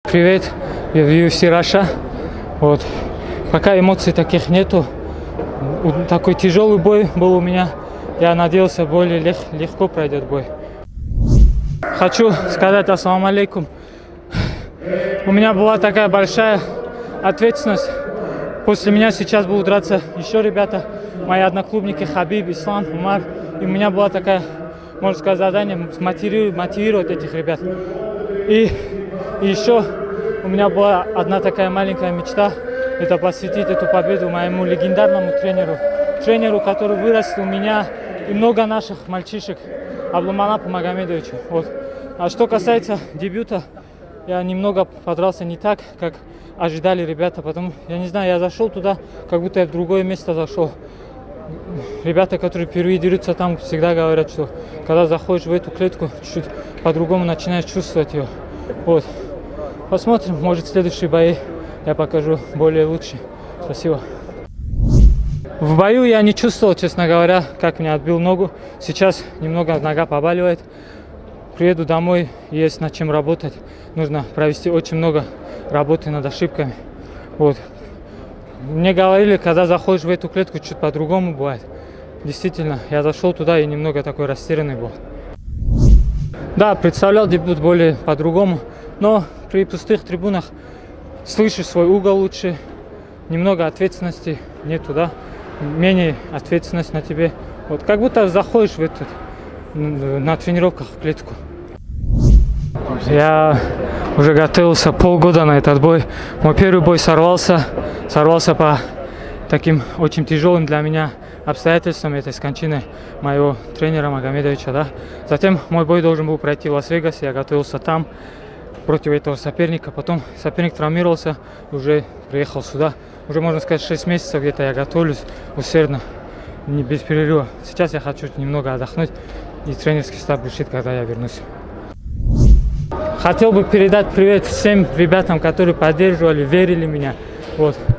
Привет, я в UFC Russia. Вот. Пока эмоций таких нету. Такой тяжелый бой был у меня. Я надеялся, более легко пройдет бой. Хочу сказать ассаламу алейкум. У меня была такая большая ответственность. После меня сейчас будут драться еще ребята, мои одноклубники Хабиб, Ислам, Умар. И у меня была такая, можно сказать, задание мотивировать этих ребят. И еще у меня была одна такая маленькая мечта. Это посвятить эту победу моему легендарному тренеру, который вырастил меня и много наших мальчишек, Абдулманапу Магомедовичу. Вот. А что касается дебюта, я немного подрался не так, как ожидали ребята, потому, я не знаю, я зашел туда, как будто я в другое место зашел. Ребята, которые впервые дерутся там, всегда говорят, что когда заходишь в эту клетку, чуть-чуть по-другому начинаешь чувствовать ее. Вот. Посмотрим, может, в следующие бои я покажу более лучше. Спасибо. В бою я не чувствовал, честно говоря, как меня отбил ногу. Сейчас немного нога побаливает. Приеду домой, есть над чем работать. Нужно провести очень много работы над ошибками. Вот. Мне говорили, когда заходишь в эту клетку, чуть по-другому бывает. Действительно, я зашел туда и немного такой растерянный был. Да, представлял дебют более по-другому, но при пустых трибунах слышишь свой угол лучше, немного ответственности нету, да, менее ответственность на тебе. Вот как будто заходишь в этот, на тренировках в клетку. Я уже готовился полгода на этот бой. Мой первый бой сорвался по таким очень тяжелым для меня обстоятельствам, этой кончины моего тренера Магомедовича, да. Затем мой бой должен был пройти в Лас-Вегасе, я готовился там против этого соперника. Потом соперник травмировался, уже приехал сюда. Уже, можно сказать, 6 месяцев где-то я готовлюсь усердно, не без перерыва. Сейчас я хочу немного отдохнуть, и тренерский штаб решит, когда я вернусь. Хотел бы передать привет всем ребятам, которые поддерживали, верили в меня. Вот.